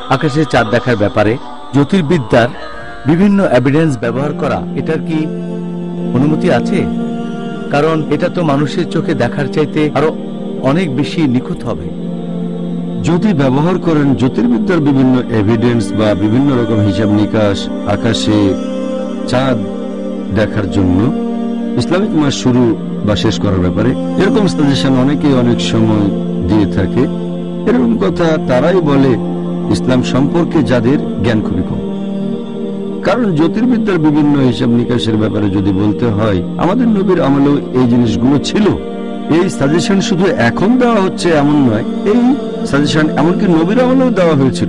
আকাশে চাঁদ দেখার ব্যাপারে জ্যোতির্বিদ্যার বিভিন্ন এভিডেন্স ব্যবহার করা, এটার কি অনুমতি আছে? কারণ এটা তো মানুষের চোখে দেখার চাইতে আরো অনেক বেশি নিখুঁত হবে। যদি ব্যবহার করেন জ্যোতির্বিদ্যার বিভিন্ন এভিডেন্স বা বিভিন্ন রকম হিসাব নিকাশ আকাশে চাঁদ দেখার জন্য ইসলামিক মাস শুরু বা শেষ করার ব্যাপারে, এরকম সাজেশন অনেকেই অনেক সময় দিয়ে থাকে। এরকম কথা তারাই বলে ইসলাম সম্পর্কে যাদের জ্ঞান খুবই কম। কারণ জ্যোতির্বিদ্যার বিভিন্ন হিসাব নিকাশের ব্যাপারে যদি বলতে হয়, আমাদের নবীর আমলেও এই জিনিসগুলো ছিল। এই সাজেশন শুধু এখন দেওয়া হচ্ছে এমন নয়, এই সাজেশন এমনকি নবীর আমলেও দেওয়া হয়েছিল।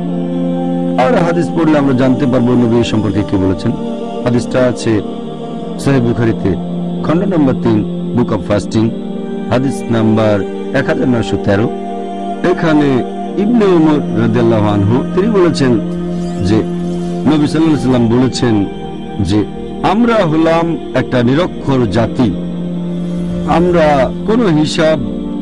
আর হাদিস পড়লে আমরা জানতে পারবো নবী সম্পর্কে কি বলেছেন। হাদিসটা আছে সহিহ বুখারীতে, খণ্ড নম্বর 3, বুক অব ফাস্টিং, হাদিস নাম্বার 1913। এখানে ইবনে উমর রাদিয়াল্লাহু আনহু তিনি বলেছেন যে নবী সাল্লাল্লাহু আলাইহি ওয়াসাল্লাম বলেছেন যে আমরা হলাম একটা নিরক্ষর জাতি, আমরা কোনো হিসাব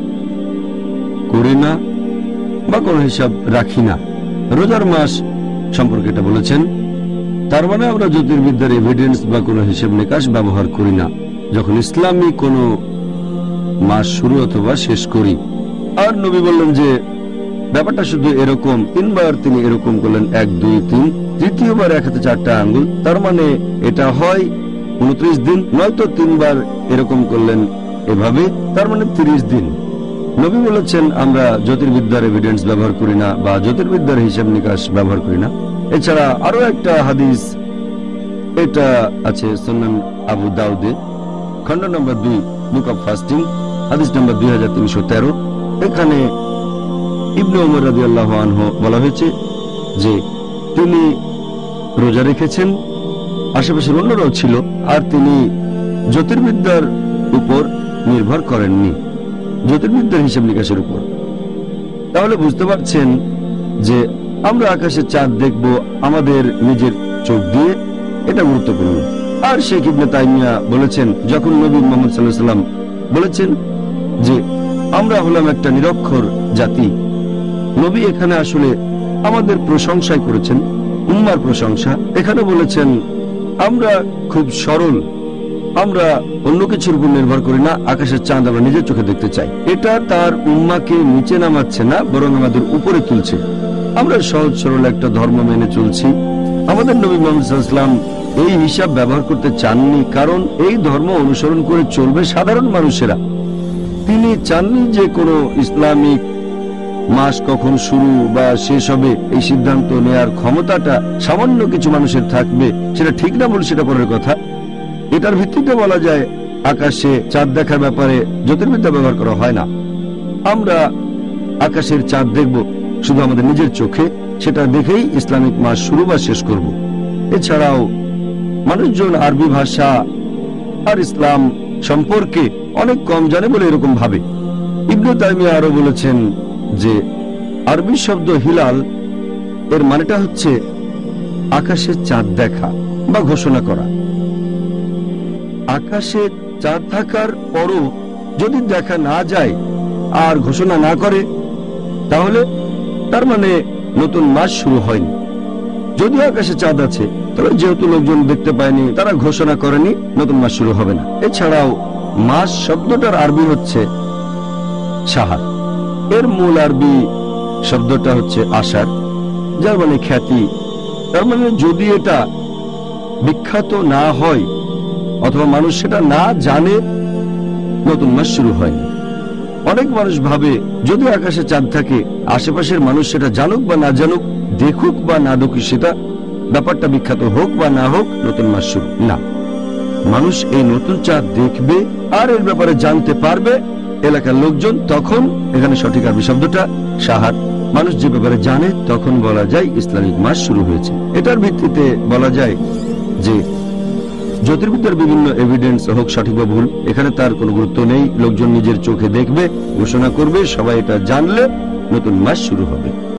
করি না বা কোনো হিসাব রাখি না। রোজার মাস সম্পর্কে এটা বলেছেন। তার মানে আমরা জ্যোতির্বিদ্যার এভিডেন্স বা কোনো হিসাব নিকাশ ব্যবহার করি না যখন ইসলামী কোনো মাস শুরু অথবা শেষ করি। আর নবী বললেন যে ব্যাপারটা শুধু এরকম, 3 বার তিনি এরকম করলেন, 1 2 3, তৃতীয়বার 1 হাতে 4টা আঙ্গুল, তার মানে এটা হয় 29 দিন, নয়তো 3 বার এরকম করলেন এভাবে, তার মানে 30 দিন। নবী বলেছেন আমরা জ্যোতির্বিদ্যার এভিডেন্স ব্যবহার করি না বা জ্যোতির্বিদ্যার হিসাব নিকাশ ব্যবহার করি না। এছাড়া আরো একটা হাদিস, এটা আছে সুনান আবু দাউদে, খণ্ড নম্বর 2, বুক অব ফাস্টিং, হাদিস নম্বর 2313। এখানে ইবনে উমর রাদিয়াল্লাহু আনহু বলা হয়েছে যে তিনি রোজা রেখেছেন, আশেপাশের অন্যরাও ছিল, আর তিনি জ্যোতির্বিদ্যার উপর নির্ভর করেননি, জ্যোতির্বিদ্যার হিসাব নিকাশের উপর। তাহলে বুঝতে পারছেন যে আমরা আকাশে চাঁদ দেখব আমাদের নিজের চোখ দিয়ে, এটা গুরুত্বপূর্ণ। আর শেখ ইবনে তাইমিয়া বলেছেন, যখন নবী মুহাম্মদ সাল্লাল্লাহু আলাইহি ওয়াসাল্লাম বলেছেন যে আমরা হলাম একটা নিরক্ষর জাতি, নবী এখানে আসলে আমাদের প্রশংসাই করেছেন, উম্মার প্রশংসা। এখানে বলেছেন আমরা খুব সরল, আমরা অন্য কিছুর উপর নির্ভর করি না, আকাশের চাঁদ আমরা নিজের চোখে দেখতে চাই। এটা তার উম্মাকে নিচে নামাচ্ছে না, বরং আমাদের উপরে তুলছে। আমরা সহজ সরল একটা ধর্ম মেনে চলছি। আমাদের নবী মুহাম্মদ সাল্লাল্লাহু আলাইহি ওয়াসাল্লাম এই হিসাব ব্যবহার করতে চাননি, কারণ এই ধর্ম অনুসরণ করে চলবে সাধারণ মানুষেরা। তিনি চাননি যে কোনো ইসলামিক মাস কখন শুরু বা শেষ হবে এই সিদ্ধান্ত নেয়ার ক্ষমতাটা সামান্য কিছু মানুষের থাকবে। সেটা ঠিক না বলে সেটা পরের কথা। এটার ভিত্তিতে বলা যায় আকাশে চাঁদ দেখার ব্যাপারে জ্যোতির্বিদ্যা ব্যবহার করা হয় না। আমরা আকাশের চাঁদ দেখব শুধু আমাদের নিজের চোখে, সেটা দেখেই ইসলামিক মাস শুরু বা শেষ করব। এছাড়াও মানুষজন আরবি ভাষা আর ইসলাম সম্পর্কে অনেক কম জানে বলে এরকম ভাবে। ইবনে তাইমিয়া আরো বলেছেন যে আরবি শব্দ হিলাল এর মানেটা হচ্ছে আকাশে চাঁদ দেখা বা ঘোষণা করা। আকাশে চাঁদ থাকার পরও যদি দেখা না যায় আর ঘোষণা না করে, তাহলে তার মানে নতুন মাস শুরু হয়নি। যদিও আকাশে চাঁদ আছে, তবে যেহেতু লোকজন দেখতে পায়নি, তারা ঘোষণা করেনি, নতুন মাস শুরু হবে না। এছাড়াও মাস শব্দটার আরবি হচ্ছে শাহার, এর মূল আরবি শব্দটা হচ্ছে আষাঢ়, যার মানে খ্যাতি। তার মানে যদি এটা বিখ্যাত না হয় অথবা মানুষ সেটা না জানে, নতুন মাস শুরু হয়নি। অনেক মানুষ ভাবে যদি আকাশে চাঁদ থাকে, আশেপাশের মানুষ সেটা জানুক বা না জানুক, দেখুক বা না দেখুক, সেটা ব্যাপারটা বিখ্যাত হোক বা না হোক, নতুন মাস শুরু না। মানুষ এই নতুন চাঁদ দেখবে আর এর ব্যাপারে জানতে পারবে এলাকার লোকজন, তখন এখানে সঠিক আরবি শব্দটা শাহার। মানুষ যে ব্যাপারে জানে তখন বলা যায় ইসলামিক মাস শুরু হয়েছে। এটার ভিত্তিতে বলা যায় যে জ্যোতির্বিদ্যার বিভিন্ন এভিডেন্স হোক সঠিক বা ভুল, এখানে তার কোনো গুরুত্ব নেই। লোকজন নিজের চোখে দেখবে, ঘোষণা করবে, সবাই এটা জানলে নতুন মাস শুরু হবে।